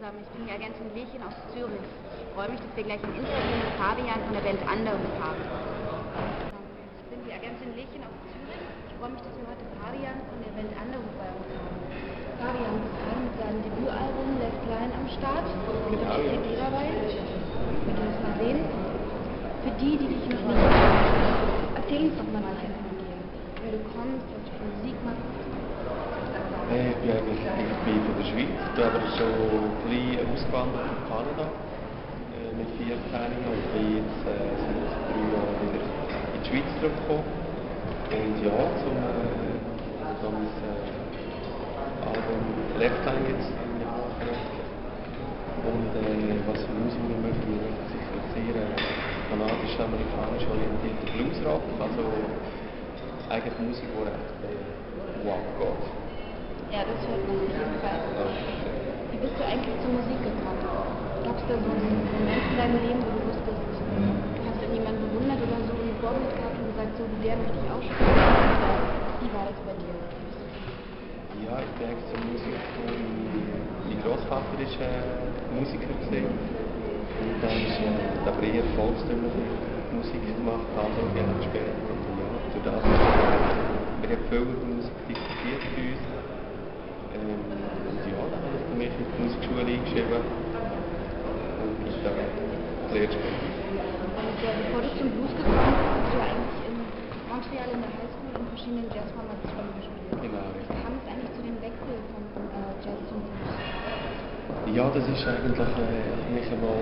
zusammen. Ich bin die Agentin Lehchen aus Zürich. Ich freue mich, dass wir gleich ein Interview mit Fabian von der Band Anderung haben. Ich bin die Agentin Lehchen aus Zürich. Ich freue mich, dass wir heute Fabian von der Band Anderung bei uns haben. Fabian ist gerade mit seinem Debütalbum Left Line am Start. Genau, Die ja. CD dabei. Wir können es mal sehen. Für die dich noch nicht kennen, erzähl uns doch mal ein bisschen von dir. Wer du kommst, was du für Musik machst. Ich bin eigentlich von der Schweiz, bin aber schon klein ausgewandert in Kanada mit 14 und bin jetzt seit 3 Jahren wieder in die Schweiz zurückgekommen. Und ja, zum Album Left Line jetzt im Jahr veröffentlicht. Und was für Musik wir möchten sicher sehr kanadisch-amerikanisch orientierter Bluesrock, also eigentlich Musik, die recht wow geht. Ja, das hört man auf jeden Fall. Wie bist du eigentlich zur Musik gekommen? Gab es da so einen Moment in deinem Leben, wo du wusstest, du hast irgendjemanden bewundert oder so, ein Vorbild gehabt und gesagt, so wie der möchte ich auch spielen? Oder wie war das bei dir? Ja, ich bin eigentlich zur Musik gekommen. Mein Großvater ist Musiker gewesen. Und dann ist aber eher volkstümliche Musik gemacht, andere gerne gespielt. Und ja, durch das wir haben viel über Musik diskutiert bei uns. Und ja, dann habe ich mich in die Musikschule eingeschrieben und dann die Lehre gespielt. Und bevor du zum Blues gekommen bist, hast du ja eigentlich in Montreal in der Highschool in verschiedenen Jazzformationen gespielt. Genau, Wie richtig. kam es eigentlich zu dem Wechsel von Jazz zum Blues? Ja, das ist eigentlich mich einmal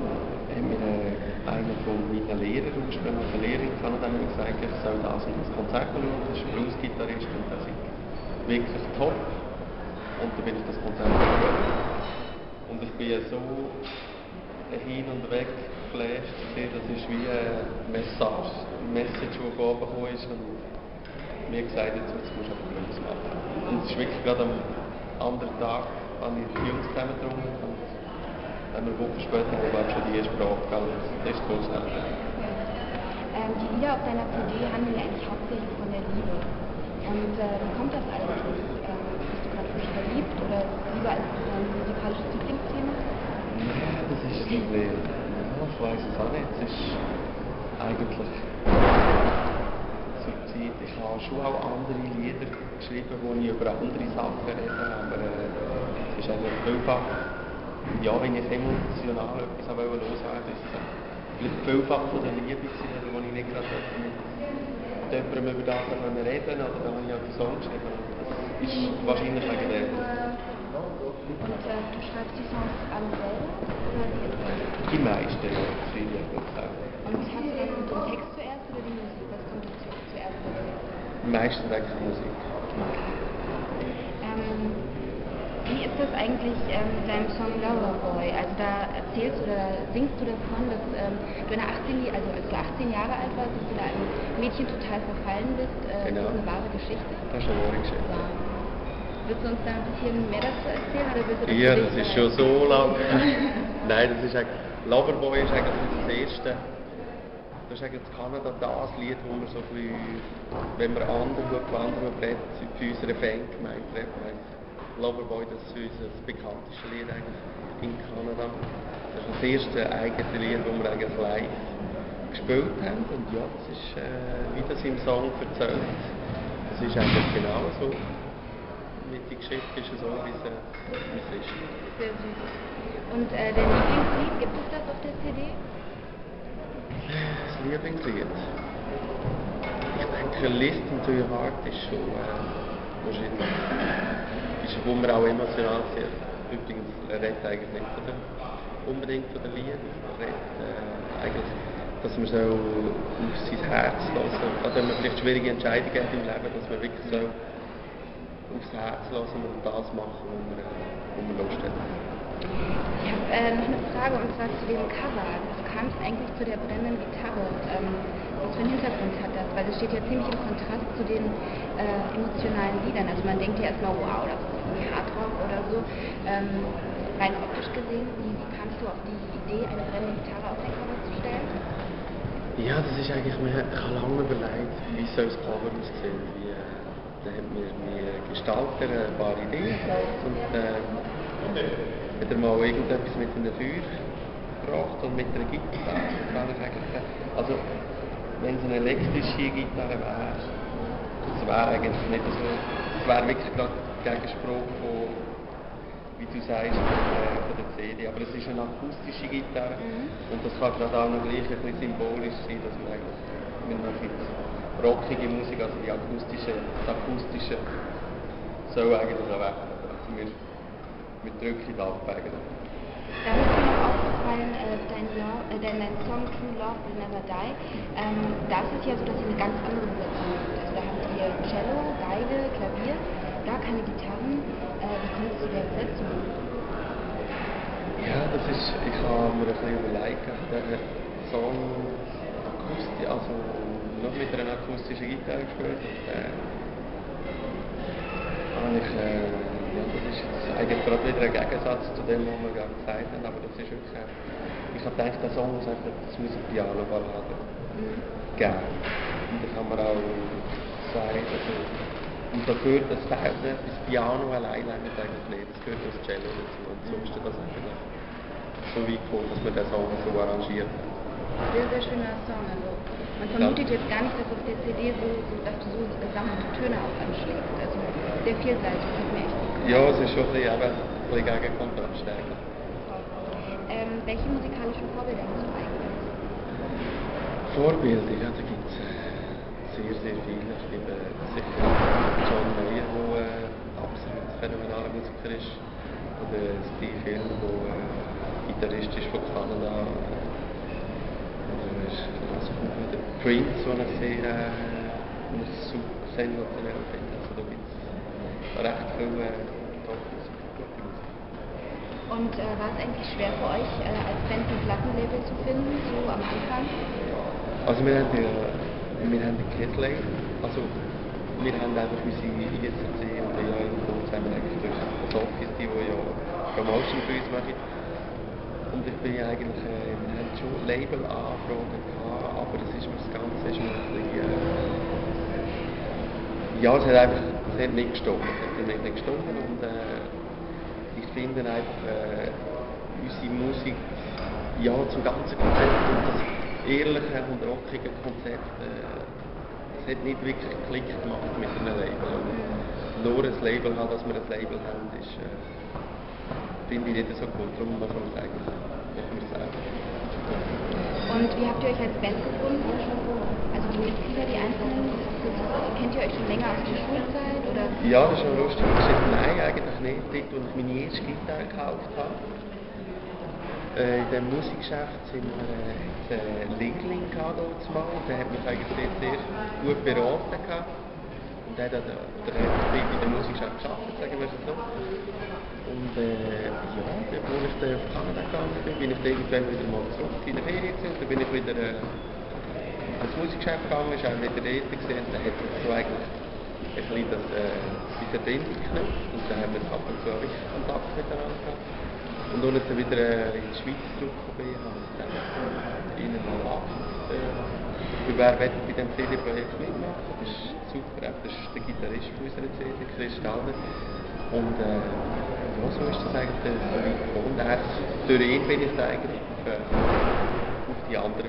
einer von meinen Lehrern, ursprünglich eine Lehrerin in Kanada, hat mir gesagt, ich soll das und das Konzert schauen. Das ist ein Blues-Gitarrist und das ist wirklich top. Und dann bin ich das Konzert geschaut. Und ich bin so hin und weg geflasht, das ist wie eine Message, die von oben gekommen ist und mir gesagt hat, jetzt musst du aber Blues machen. Und es ist wirklich gerade am anderen Tag, habe ich die Jungs zusammengetrunken und eine Woche später habe ich schon die erste Sprache gehabt. Das ist groß. Die Lieder auf deiner CD handeln eigentlich hauptsächlich von der Liebe. Und wie kommt das eigentlich? Bist du gerade frisch verliebt oder lieber als dein musikalisches Lieblingsthema? Ja, das ist irgendwie, ich weiß es auch nicht. Es ist eigentlich zur Zeit, ich habe schon auch andere Lieder geschrieben, wo ich über andere Sachen rede, aber es ist eigentlich vielfach, ja, wenn ich emotional etwas loswerden wollte, ist es vielleicht vielfach von der Liebe gewesen, wo ich nicht gerade mit jemandem über das reden konnte, oder dann habe ich auch den Song geschrieben. Das ist wahrscheinlich wegen dem. Und du schreibst die Songs alle selber? Oder wie ist das? Die meisten, ja, das schreibe ich auch selber. Und was hast du da, kommt der Text zuerst oder die Musik? Was kommt zuerst bei dir? Meistens eigentlich Musik. Wie ist das eigentlich mit deinem Song Loverboy? Also da erzählst oder singst du davon, dass du als du 18 Jahre alt warst, dass du da einem Mädchen total verfallen bist. Genau. Das ist eine wahre Geschichte. Das ist eine wahre Geschichte. Ja. Willst du uns da ein bisschen mehr dazu erzählen? Oder willst du Ja, das ist schon so lang. Nein, das ist eigentlich, Loverboy ist eigentlich das erste. Das ist eigentlich in Kanada das Lied, wo wir so ein bisschen, wenn wir andere redet, für unsere Fangemeinde redet. Loverboy, das ist unser bekannteste Lied eigentlich in Kanada. Das ist das erste eigene Lied, das wir eigentlich live gespielt haben. Und ja, das ist, wie das im Song erzählt. Das ist eigentlich genau so. Mit der Geschichte ist es so, wie es ist. Sehr süß. Und dein Lieblingslied, gibt es das auf der CD? Das Lieblingslied? Ich denke, Listen to Your Heart ist schon wahrscheinlich. Ist, wo man auch emotional sehr. Übrigens, er redet eigentlich nicht unbedingt von der Liebe. Er redet eigentlich, dass man so auf sein Herz lassen, also wenn man vielleicht schwierige Entscheidungen hat im Leben, dass man wirklich so aufs Herz lassen und das machen, wo man Lust hat. Ich habe noch eine Frage und zwar zu dem Cover. Du kamst eigentlich zu der brennenden Gitarre. Was für einen Hintergrund hat das? Weil das steht ja ziemlich im Kontrast zu den emotionalen Liedern. Also man denkt ja erstmal, wow, das ist irgendwie Hardrock oder so. Rein optisch gesehen, wie kamst du auf die Idee, eine brennende Gitarre auf dein Cover zu stellen? Ja, das ist eigentlich, ich habe lange überlegt, wie soll das Cover aussehen. Da hat mir Gestalter ein paar Ideen gesagt und Hat er mal irgendetwas mit einem Feuer gebracht und mit einer Gitarre? Kann ich eigentlich sagen. Also, wenn es eine elektrische Gitarre wäre, das wäre eigentlich nicht so. Das wäre wirklich gerade Gegenspruch von, wie du sagst, von der CD. Aber es ist eine akustische Gitarre und das kann gerade auch noch gleich ein bisschen symbolisch sein, dass man eigentlich, wenn man jetzt rockige Musik, also das akustische soll eigentlich auch weg. Also wir drücken ab eigentlich. Da ist mir noch aufgefallen, dein Song True Love Will Never Die. Da ist es ja so, dass ihr eine ganz andere Besetzung habt. Also da habt ihr Cello, Geige, Klavier, gar keine Gitarren. Wie kommt es zu der Besetzung? Ja, das ist, ich habe mir ein bisschen überlegt, der Song also noch mit einer akustischen Gitarre gespielt. Das ist jetzt eigentlich gerade wieder ein Gegensatz zu dem, was wir gerade gesagt haben, aber das ist wirklich, ich habe gedacht, der Song muss einfach, das muss eine Piano-Ballade geben. Und das haben wir auch gesagt, also, und dafür, das Piano allein eigentlich nicht, das gehört das Cello dazu, und so ist das eigentlich so weit gekommen, dass wir den Song so arrangiert haben. Sehr, sehr schöner Song, also man vermutet jetzt gar nicht, dass auf der CD dass du so gesammelte Töne auch anschlägst, also sehr vielseitig, das hat mir echt gut gefallen. Ja, es ist schon ein bisschen gegen Kontrast eigentlich. Welche musikalischen Vorbilder hast du eigentlich? Vorbilder, ja, da gibt es sehr, sehr viele. Ich liebe sicher John Mayer, der absolut phänomenaler Musiker ist. Oder Steve Hill, der Gitarrist ist von Kanada. Oder Prince, den ich sehr sensationell finde. Also da gibt es recht viele Top-Musik, gute Musik. Und war es eigentlich schwer für euch, als Band ein Plattenlabel zu finden, so am Anfang? Also wir haben kein Label. Also wir haben einfach unsere ISC und EAL zusammen eigentlich durch das Office, die ja Promotion für uns machen. Und ich bin eigentlich, wir haben schon Label-Anfragen gehabt, aber das Ganze ist mir ein bisschen, ja, es hat nicht gestimmt. Und ich finde einfach, unsere Musik, ja, zum ganzen Konzept und das ehrliche und rockige Konzept, es hat nicht wirklich Klick gemacht mit einem Label. Und nur ein Label haben, dass wir ein Label haben, ist, finde ich nicht so gut. Darum machen wir es eigentlich selber. Und wie habt ihr euch als Band gefunden? Also die Mitglieder, die Einzelnen, kennt ihr euch schon länger aus der Schulzeit? Oder? Ja, das ist schon lustig. Nein, eigentlich nicht. Dort, als ich meine erste Gitarre gekauft habe, in dem Musikgeschäft sind wir einen Linkling gehabt, der hat mich eigentlich sehr gut beraten gehabt. Und der hat in der Musikgeschäft gearbeitet, sagen wir es so. Und ja, bevor ich dann auf Kanada gegangen bin ich irgendwann wieder mal zurück in der Ferien gewesen. Und dann bin ich wieder ans Musikgeschäft gegangen, ist auch wieder dort gesehen. Da hat sich so eigentlich ein bisschen die Verbindung geknüpft. Und dann haben wir ab und zu wirklich Kontakt miteinander gehabt. Und als ich dann wieder in die Schweiz zurückgekommen bin, habe ich dann ihnen mal angefragt, wer bei diesem CD-Projekt mitmachen. Das ist super, das ist der Gitarrist von unserer CD, Chris Stalder. Und ja, so ist das eigentlich so weit gekommen. Durch ihn bin ich dann eigentlich auf die andere